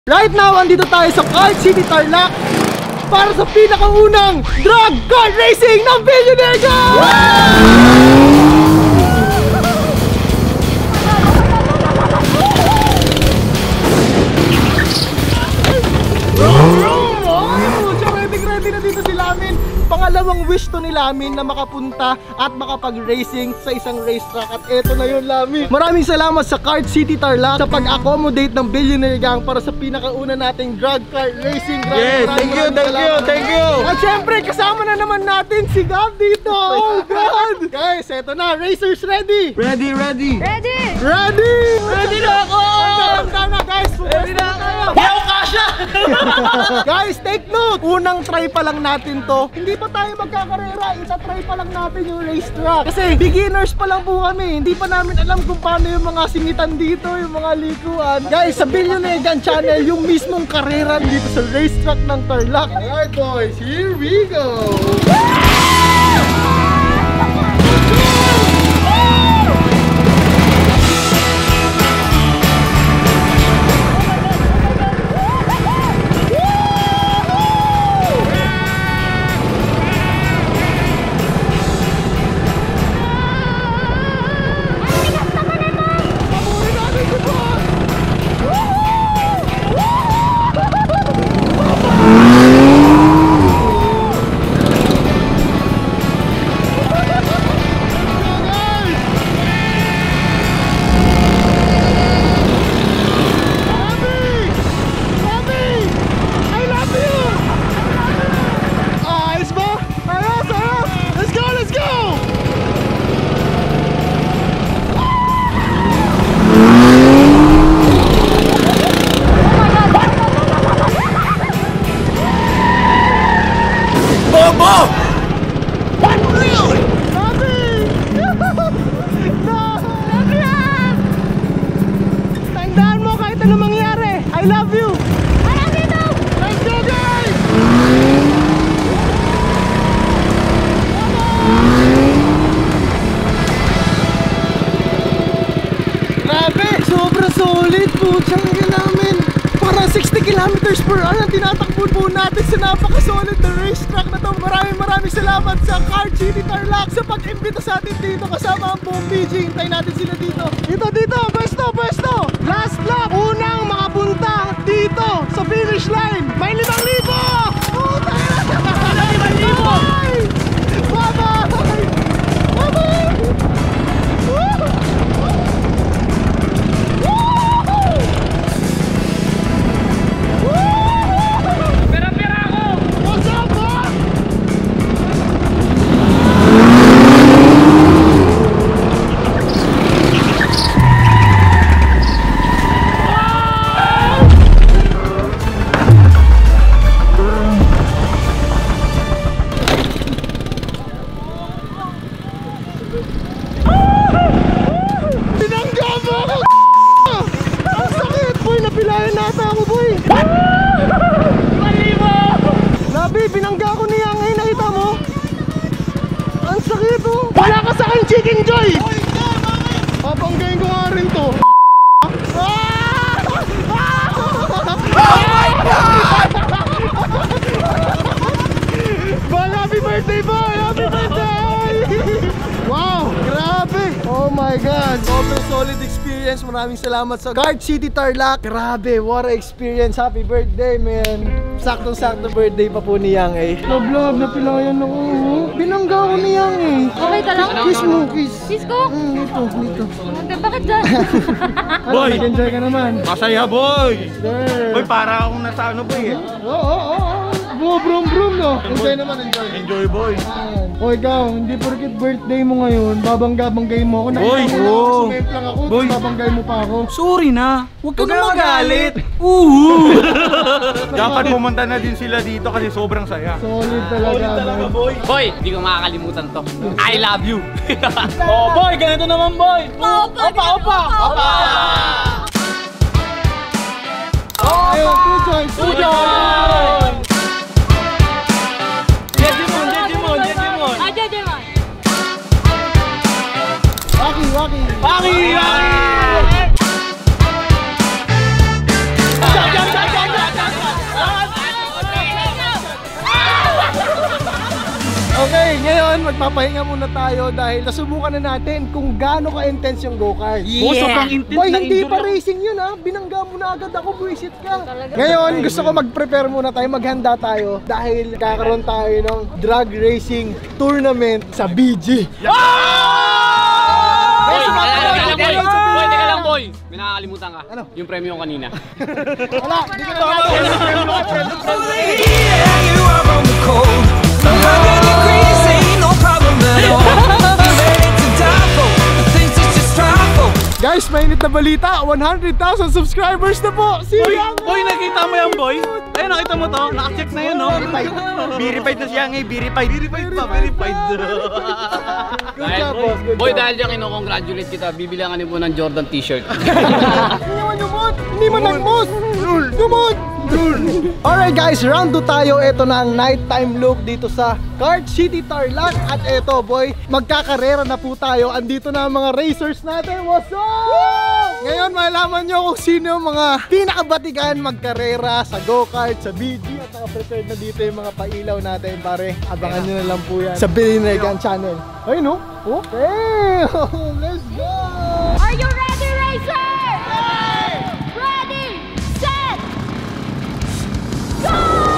Right now, andito tayo sa Kart City Tarlac para sa pinakaunang drag kart racing ng Billionaire Gang! Ready na dito si Lamin. Pangalawang wish to ni Lamin na makapunta at makapag-racing sa isang racetrack. At eto na yun, Lamin. Maraming salamat sa Kart City Tarlac sa pag-accommodate ng Billionaire Gang para sa pinakauna nating drag kart racing. Yes, thank you. At syempre, kasama na naman natin si Gab dito. Oh God! Guys, eto na. Racers ready? Ready. Ready na ako! Handa na, guys. Ready na ako. Hindi ako kasha! Guys, take note! Unang try pa lang natin to. Hindi pa tayo magkakarera. Ita-try pa lang natin yung racetrack. Kasi beginners pa lang po kami. Hindi pa namin alam kung paano yung mga singitan dito, yung mga likuan. Guys, sa Billionaire Gang channel, yung mismong karera dito sa racetrack ng Tarlac. Alright boys, here we go! I love you! I love you too! Let's go, guys! Grabe! Sobra solid po! Tiyangin namin! Para 60 kilometers per hour ang tinatakbo po natin sa napaka-solid na racetrack na to. Maraming salamat sa Kart City Tarlac sa pag-imbita sa atin dito kasama ang buong PG. Hintayin natin sila dito. Dito! Pwesto! Last lap! Unang makapunta dito sa finish line! May 5,000! Oh, tayo! 5,000! Bye-bye! Binangga ko niya ngayon, nakita mo? Ang sakit oh! Wala ka sa akin, Chicken Joy! Papanggayin ko nga rin to. Oh my God! Bal, happy birthday boy! Happy birthday! Wow! Grabe! Oh my God! Sobrang solid experience. Maraming salamat sa Kart City Tarlac. Grabe! What a experience! Happy birthday, man! Saktong-sakto birthday pa po ni Yang eh. Love, napilayan ako. Binangga ko ni Yang eh. Okay ka lang? Kiss mo, kiss. Kiss ko? Dito. Bakit dyan? Boy! Nag-enjoy ka naman. Masaya, boy! Sir. Boy, para akong nasa ano, boy eh. Oo. Brum no. Enjoy naman, enjoy. Enjoy, boy. O ikaw, hindi porket birthday mo ngayon, babangga-banggay mo ako. Boy, Nakita mo lang, sumemplang ako, Boy. babanggay mo pa ako. Sorry na. Huwag ka na magalit. Dapat pumunta na din sila dito kasi sobrang saya. Solid talaga. boy. Boy, hindi ko makakalimutan to. I love you. Oh, boy, ganito naman, boy. Opa! Ayun, two joints. Jejimon. Waki. Jump! magpapahinga muna tayo dahil nasubukan na natin kung gaano ka-intense yung go-kart. Oh, sobrang intense Boy, na hindi injury pa ako. racing yun ha. Binangga mo na agad ako, buwisit ka. Ngayon, gusto ko mag-prepare muna tayo, maghanda tayo dahil kakaroon tayo ng drag racing tournament sa BG. Boy, teka lang boy. May nakakalimutan ka. Ano? Yung premyo kanina. Wala, di ko na Guys, mainit na balita, 100,000 subscribers na po! Si Yang! Boy, nakita mo yan, boy? Ayun, nakita mo to? Naka-check na yun, no? Verified na siya ngayon, verified. Verified pa, verified. Good job, boss, good Boy, job. dahil dyan kinocongratulate kita, bibilangan niyo po ng Jordan t-shirt. Hindi naman lumot! Hindi man nagmot! Lumot! Alright guys, round 2 tayo. Ito na ang nighttime look dito sa Kart City Tarlac. At ito boy, magkakarera na po tayo. Andito na ang mga racers natin. What's up? Ngayon malaman nyo kung sino yung mga pinakabatigan magkarera sa go-kart, sa BG. At naka-prepared na dito yung mga pailaw natin pare. Abangan nyo na lang po yan sa Billinegan Channel. Ayun no? Okay! Let's go! Are you ready, racer? Ready, set, go!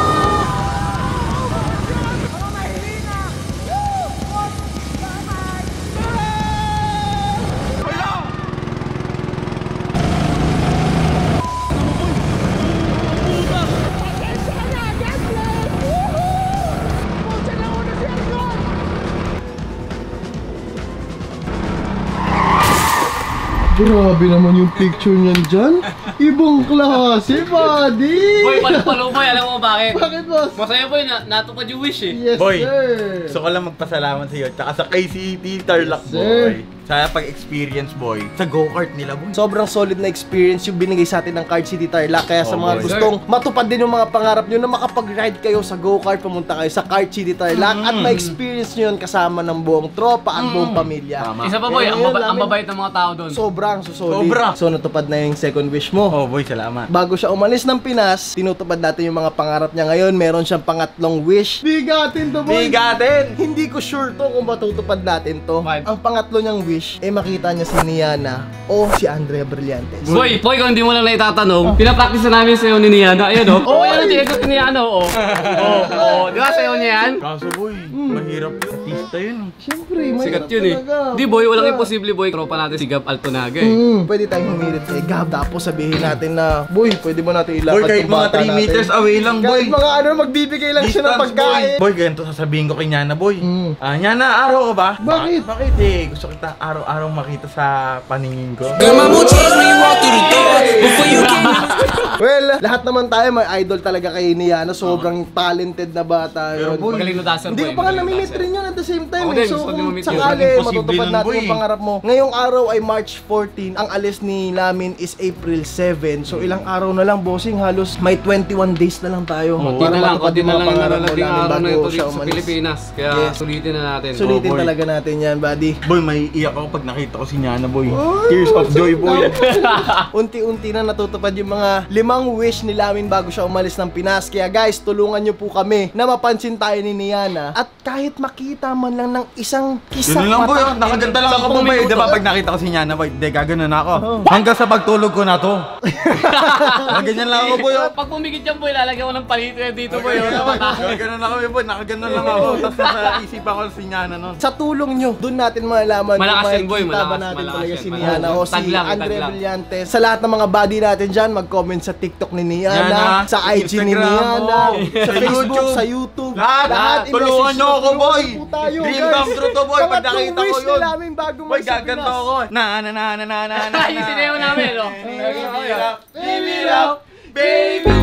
Grabe naman yung picture niyan dyan. Ibang klase, buddy! Boy, palo boy, alam mo bakit? Bakit, boss? Masaya boy, natupad yung wish eh. Yes, Boy, sir! gusto ko lang magpasalamat sa iyo. Tsaka sa KCT Tarlac, Sir. boy. Sa pag-experience, boy. Sa go-kart nila, boy. Sobrang solid na experience yung binigay sa atin ng Kart City Tarlac. Kaya sa Oh, mga boy. gustong matupad din yung mga pangarap nyo na makapag-ride kayo sa go-kart, pumunta kayo sa Kart City Tarlac at ma-experience nyo yun kasama ng buong tropa at buong pamilya. Tama. Isa pa boy, Kaya ang, ngayon ang namin- babait ng mga tao doon. Sobrang solid. Sobra. So natupad na yung second wish mo. Oh, boy, salamat. Bago siya umalis ng Pinas, tinutupad natin yung mga pangarap niya ngayon. Meron siyang pangatlong wish. Bigatin to, boy! Bigatin! Hindi ko sure to kung matutupad natin to. Five. Ang pangatlo niyang wish, makita niya si Niana o si Andrea Brillantes. Boy, kung hindi mo lang naitatanong, pinapractice na namin sa'yo ni Niana. Ayan o. Oh, ayan ang tinegot ni Niana o. Di ba sa'yo niya yan? Kaso, boy, mahirap yun. Artista yun. Siyempre, Sikat yun eh. Di boy, walang imposible boy. Tropa natin si Gab Altonaga eh. Pwede tayong humirit kay Gab. Tapos sabihin natin na, boy, pwede mo natin ilakad Boy, kahit yung mga bata 3 meters natin. away lang, boy. Kahit mga ano, magbibigay lang siya ng Distance, pagkain. boy. Boy, ganito sasabihin ko kay Nyana, boy. Mm. Nyana, araw ka ba? Bakit? Bakit eh? Gusto kita araw-araw makita sa paningin ko. Well, lahat naman tayo may idol talaga kay Niana. Sobrang talented na bata yun. boy, Magaling na dasar boy. Hindi ko pa nga magaling namimit dasar. rin yun at the same time. Ako Eh. din, So gusto din kung mamit yun. sakali Imposible matutupad nun, natin boy. yung pangarap mo. Ngayong araw ay March 14. Ang alis ni namin is April 7. So ilang araw na lang, bossing. Halos may 21 days na lang tayo. Konti na lang, konti na lang yung pangarap mo narating namin araw na bago ito siya dito sa umalis. Pilipinas. Kaya Yes. sulitin na natin. Sulitin boy. talaga natin yan, buddy. Boy, may iyak ako pag nakita ko si Nyana, boy. Tears of joy, boy. Unti-unti na natutupad yung mga 5 wish ni Lamin bago siya umalis ng Pinas. Kaya guys, tulungan nyo po kami na mapansin tayo ni Niana. At kahit makita man lang ng isang kisap Yun lang, boy. mata. Nakaganda lang ako, boy. Diba pag nakita ko si Nyana, boy, di gagano na ako. Hanggang sa pagtulog ko na to. Ganyan lang ako, boy. Pag pumigit yan boy, lalagyan ko ng palit dito boy. Gagano na kami, boy. Nakagano lang ako. Tapos nasa isipan ko si Nyana nun. Sa tulong nyo, doon natin malalaman Malakas kung yan, boy. makikita ba Malakas, natin malakas talaga yan, si malakas. Niana o si Taglang, Andrea taglang. Brillantes. Sa lahat ng mga buddy natin dyan, mag-comment sa TikTok ni Niana, Niana, sa IG ni Instagram, Niana, oh, sa sa Facebook, YouTube. sa YouTube. Lahat, tulungan i-message nyo ako, tulungan boy. nyo po tayo, Dream guys. come true to, boy. Pag Pangatlong nakita ko wish yun. na namin bago Boy, umalis sa gaganto Pinas. ako. Na. Ay, yung sinayaw namin, no? Give it up, baby.